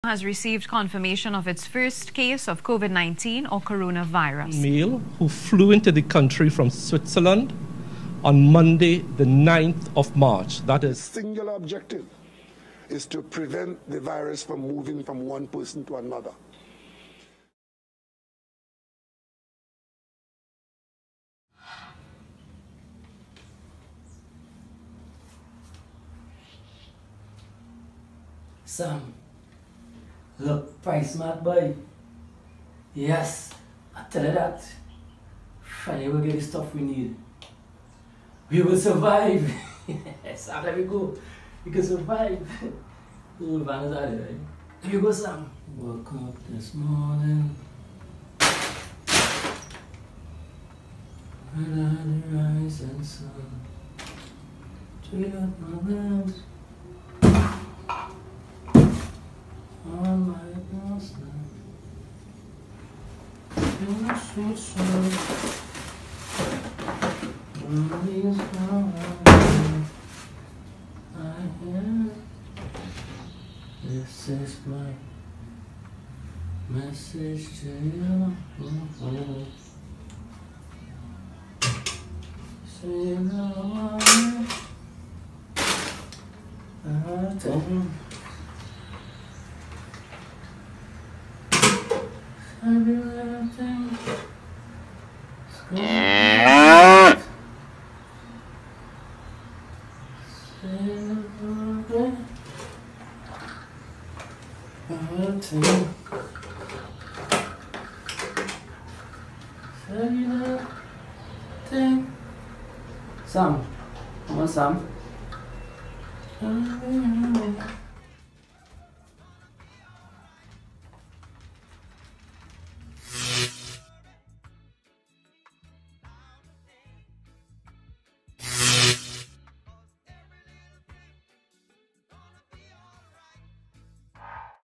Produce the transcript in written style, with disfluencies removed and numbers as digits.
Has received confirmation of its first case of COVID-19 or coronavirus. Male who flew into the country from Switzerland on Monday, the 9th of March. That is singular objective is to prevent the virus from moving from one person to another. Sam, look, price smart boy. Yes, I tell you that. Finally we'll get the stuff we need. We will survive. Sam, let me go. We can survive. The little van is out there, right? Here you go, Sam. Woke up this morning. Under the rising sun. Treat up my legs. On my doorstep, in the sweet sun, only is how I hear. This is my message to you. Say you know I don't. Every little thing is going on. Say okay. Everything. Say little thing. Sam, come on, Sam.